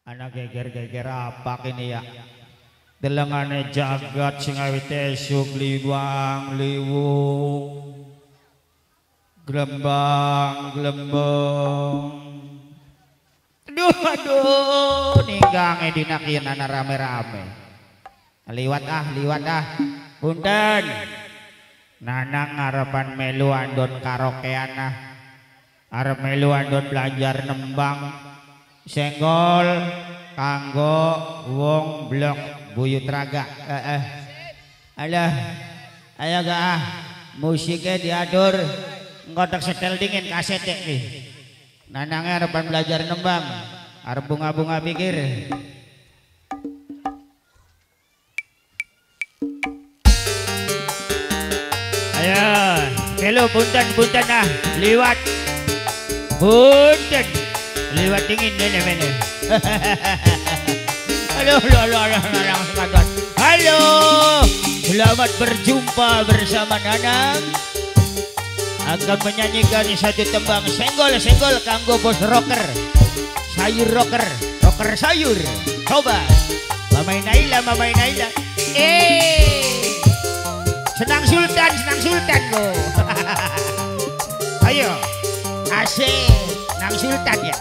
Anak geger-geger apa kini ya? Delengane jagat sing awit esuk liwang liwung glembang. Aduh, ninggange dinakian anak rame-rame. Liwat ah. Punten. Nanang ngarepan melu andon karaokean ah. Arep melu andon belajar nembang. Senggol kanggo wong blok buyut raga. Alah, ayo gak musiknya diatur ngotak setel dingin kaset nih. Nanangnya harapan belajar nembang, harap bunga-bunga pikir. Ayo, halo punten ah, liwat punten. Lewat dingin mene. Halo, selamat berjumpa bersama Nanang. Akan menyanyikan satu tembang senggol kanggo bos rocker, sayur rocker sayur. Coba, Mama Naila. Senang Sultan go. Ayo, asik, Nang Sultan ya.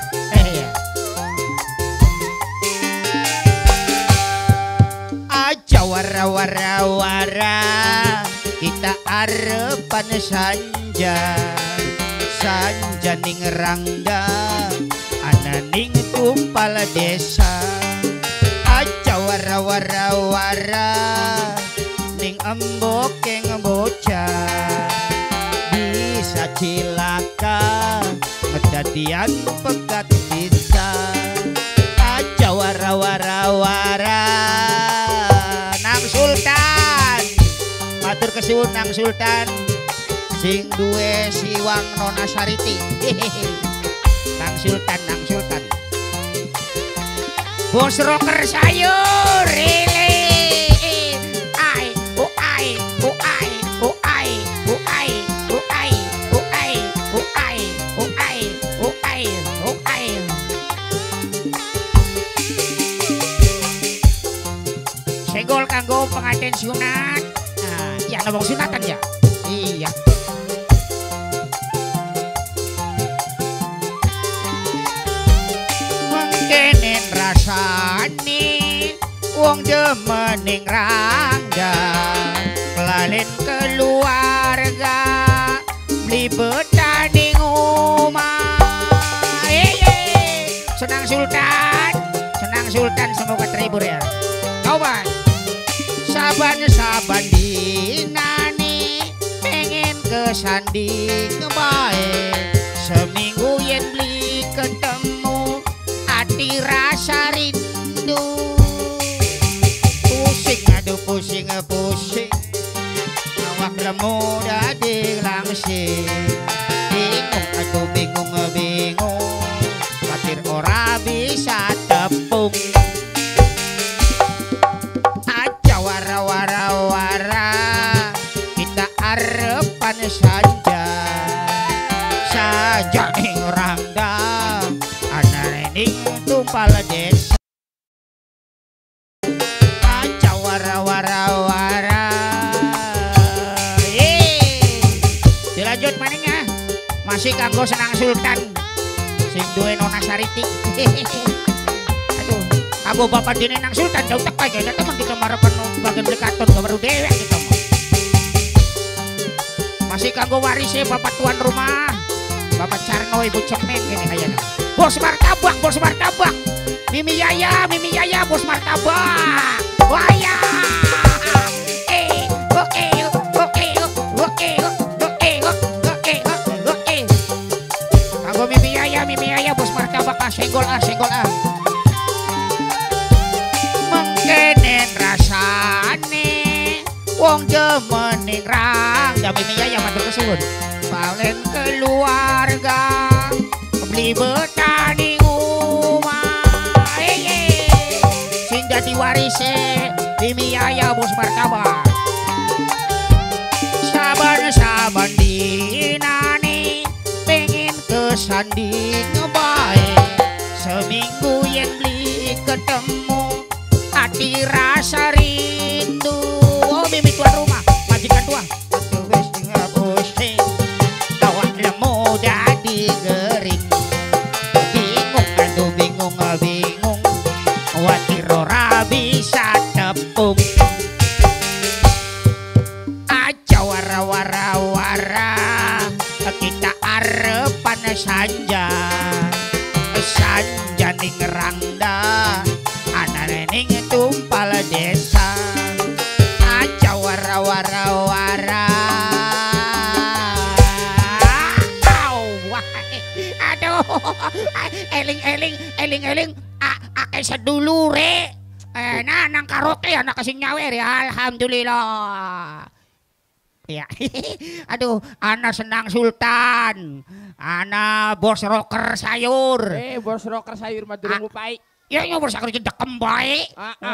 Aja wara kita arepan sanja ning rangga ananing tumpal desa. Aja wara ning embokeng bocah bisa cilaka kedadian pegat bisa. Aja wara Nang Sultan matur kesuwun Nang Sultan sing duwe siwang Nona Sariti. Nang Sultan bos rocker sayur senggol kanggo pengantin sunat. Nah, ya ngomong sunatan ya. Iya. Mengkenen rasane wong demening rangga kelalen keluarga beli betaning omah. Senang Sultan semoga terhibur ya. Coba saban dinani pengen kesanding bae seminggu yen beli ketemu hati rasa rindu pusing awak lemu dadi langsing bingung khawatir ora bisa tepung. Kita arepan saja ning rangga ananing tumpal desa. Aja wara dilanjut maningnya masih kanggo Senang Sultan sing duwe Nona Sariti. Aduh, kanggo bapak dene Nang Sultan jauh teka aja teman kita marapan bagian belikaton gak baru dewek gitu. Masih kanggo warisnya bapak tuan rumah Bapak Carno Ibu Cemen ini kayaknya. Bos martabak Mimi Yaya bos martabak. Waya kanggo Mimi Yaya bos martabak senggol mengkenen rasane wong demening rangga Mimi Yaya matur kesuwun palen keluarga beli betani omah sing dadi warise Mimi Yaya bos martabak. Saban dinani pengen kesanding bae seminggu yen beli ketemu hati rasa rindu. Oh Mimi tuan rumah, majikan tua. Aduh wis pusing, tawa lemu dadi gering. Bingung aduh bingung bingung, watir ora bisa tepung. Aja wara-wara-wara, kita arepan sanja ning rangda, anane ning tumpal desa. Aja wara-wara-wara, aduh eling ake sedulure nang karaoke anak kasing nyawer ya, alhamdulillah. Ya, aduh, ana senang Sultan, ana bos rocker sayur. Bos rocker sayur mah durung upai. Ya bos rocker cedekem bae.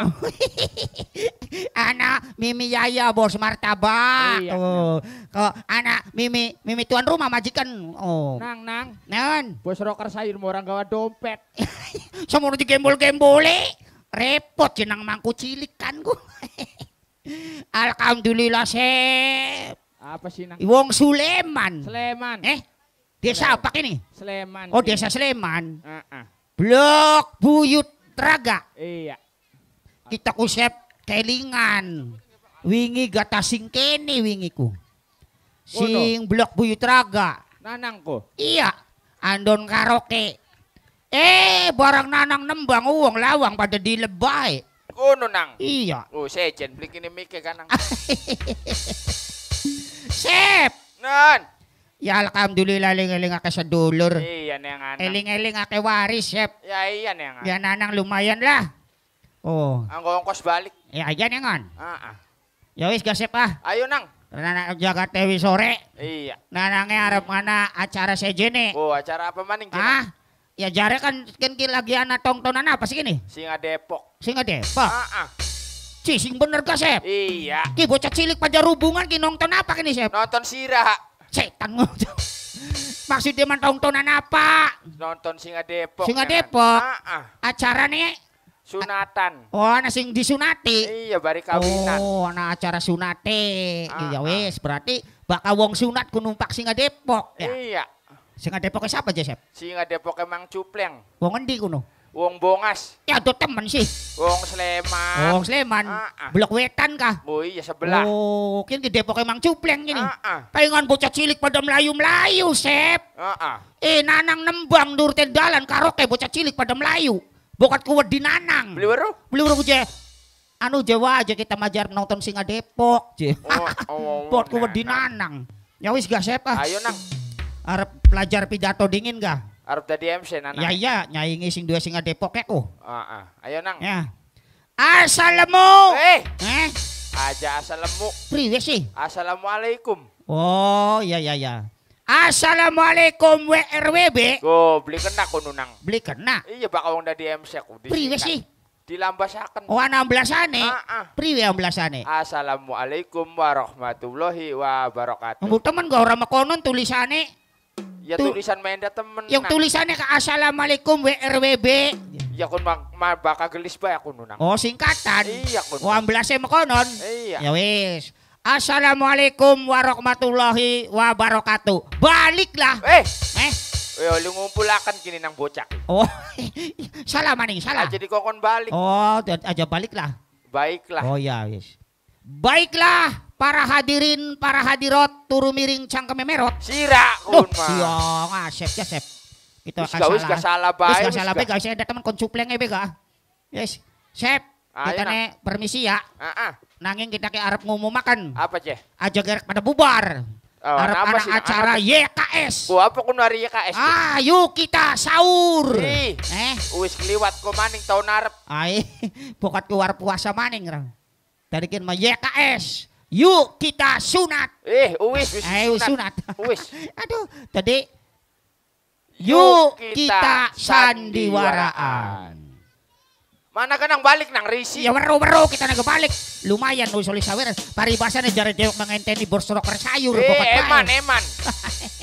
Ana Mimi Yaya bos martabak. Iya, Oh, kok ana Mimi tuan rumah majikan. Oh. Nang. Non. Bos rocker sayur mau orang gawa dompet. Semua digembol-gembole. Repot jenang mangku cilik kan ku. Alhamdulillah Sep. Apa sih nang? Wong Suleman. Sleman. Desa apa ini? Sleman. Oh desa Sleman. Blok. Blok Buyut Traga. Iya. Kita ku Sep kelingan. Wingi gata sing kene wingiku. Sing Blok Buyut Traga. Nanangku. Iya. Andon karaoke. Barang nanang nembang uang lawang pada dilebay. Kuno nang. Iya. Oh, sejen beli kini mike kanang. Sep. Nan. Ya alhamdulillah eling-eling ake sedulur. Iya neng anak. Eling-eling ake waris, Sep. Ya iya neng. Ya nanang lumayan lah. Oh. Anggo ongkos balik. Ya aja nengan. Ya wis gak Sep ah. Ayo nang. Nanang jaga tewi sore. Iya. Nanangnya arep mana acara sejene. Oh, acara apa maning kini? Ya jare kan lagi anak tongtonan apa sih gini? Singa Depok. Singa Depok. Sing bener gak Sep? Iya. Ki bocah cilik pada hubungan ki nonton apa kini Sep? Nonton Sira. Setan ngono. Maksudnya man tontonan apa? Nonton Singa Depok. Singa Depok. Acaranya sunatan. Oh, ana sing disunati. Iya, bari kawinan. Oh, ana acara sunate. Iya wis, berarti bakal wong sunat ku numpak Singa Depok ya. Iya. Singa Depok siapa aja, Sep? Singa Depok emang cupleng. Wong endi kuno? Wong Bongas. Ya do temen sih. Wong Sleman. Wong Sleman. Blok Wetan kah? Oh iya sebelah. Oh, kini di Depok emang cupleng gini. Pengen bocah cilik pada melayu-melayu, Sep. Nanang nembang dur dalan karaoke bocah cilik pada melayu. Bokat ku wedi nanang. Beli weruh je. Anu Jawa aja kita majar nonton Singa Depok je. Bokat ku wedi nanang. Ya wis gak Sep ah. Ayo nang. Arep pelajar pidato dingin gak? Arep dadi MC nanang. Ya iya, nyaingi sing dua Singa Depok ya ku. Ayo nang. Ya. Assalamu. Aja assalamu. Priwe sih? Assalamualaikum. Oh, ya. Assalamualaikum WRWB. Go, beli kena kuno nang. Beli kena. Iya bakal wong dadi MC aku. Priwe sih? Dilambasaken. Oh, 16-ane. Priwe 16-ane. Assalamualaikum warahmatullahi wabarakatuh. Mbok temen gak ora makonon tulisane. Ya tulisan menda temen. Yang tulisannya ke Assalamualaikum WRWB. Ya kun bakal gelis bae aku nunang. Oh, singkatan. Iya kun. Oh, 16-e makonon. Iya. Ya wis. Assalamualaikum warahmatullahi wabarakatuh. Baliklah. Lu ngumpulakan kini nang bocah. Oh, salah maning, salah. Aja dikokon balik. Oh, aja baliklah. Baiklah. Oh ya, wis. Baiklah para hadirin, para hadirat turu miring cangkeme merot. Sira kun mah. Iya, ngasep ya, Sep. Kita akan salah. Wis gak salah bae. Wis gak salah bae, guys. Ada teman kon cupleng bega. Yes. Sep, kita ne permisi ya. Nanging kita ke arep ngumumakan. Apa ceh? Aja gerek pada bubar. Arep anak acara YKS. Apa kun hari YKS? Yuk kita sahur. Wis kliwat ko maning tahun arep. Bokat keluar puasa maning ra. Tadi kan mah YKS. Yuk kita sunat. Wis sunat. Wis. Aduh, tadi yuk kita sandiwaraan. Mana kan nang balik nang risi? Ya weru kita nagbalik. Lumayan usuli sawer. Paribasane jare dewek mangenteni bors rocker sayur. Eman.